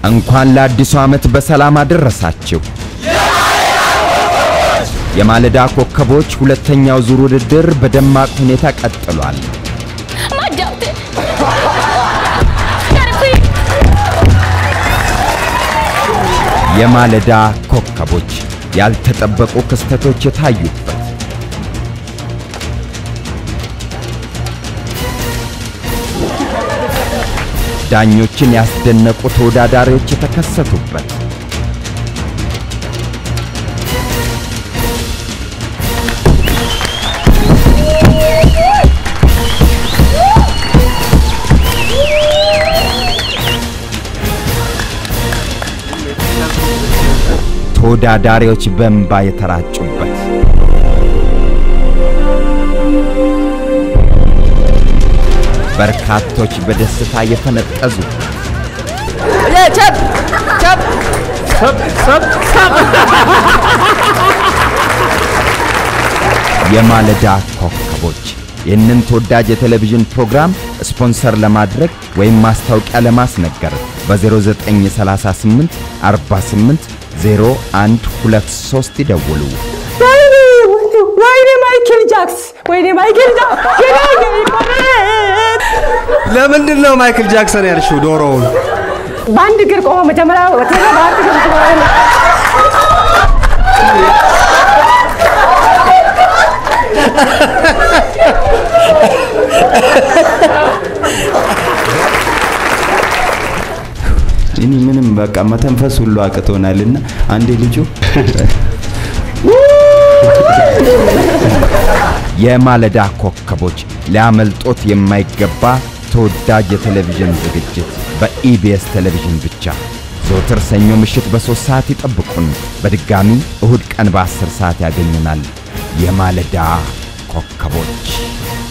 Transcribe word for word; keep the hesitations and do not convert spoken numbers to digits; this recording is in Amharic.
እንኳን ለአዲሱ ዓመት በሰላም አደረሳችሁ የማለዳ ኮከቦች ሁለተኛው ዙር ውድድር በደማቅ ሁኔታ ቀጥሏል የማለዳ ኮከቦች ያልተጠበቁ ክስተቶች የታዩበት ዳኞችን ያስደነቁ ተወዳዳሪዎች የተከሰቱበት ተወዳዳሪዎች በእንባ የተራጩበት በርካቶች በደስታ የፈነጠዙ ቸብ ቸብ ሰብ ሰብ ሰብ የማለዳ ኮከቦች ይህንን ተወዳጅ የቴሌቪዥን ፕሮግራም ስፖንሰር ለማድረግ ወይም ማስታወቂያ ለማስነገር በ0938 48 ዜሮ አንድ ሁለት ሶስት ይደውሉ ወይኔ ማይክል ጃክስ ወይኔ ማይክል ጃክስ ለምንድን ነው ማይክል ጃክሰን ያልሽው ዶሮውን ባንድ ግር ቆሞ መጀመሪያ ወተራ ባንድ ግር እኔ ምንም በቃ መተንፈስ ሁሉ አቅቶናልና አንዴ ልጁ የማለዳ ኮከቦች ሊያመልጦት የማይገባ ተወዳጅ የቴሌቪዥን ዝግጅት በኢቢኤስ ቴሌቪዥን ብቻ ዘወትር ሰኞ ምሽት በሶስት ሰዓት ይጠብቁን በድጋሚ እሁድ ቀን በአስር ሰዓት ያገኙናል የማለዳ ኮከቦች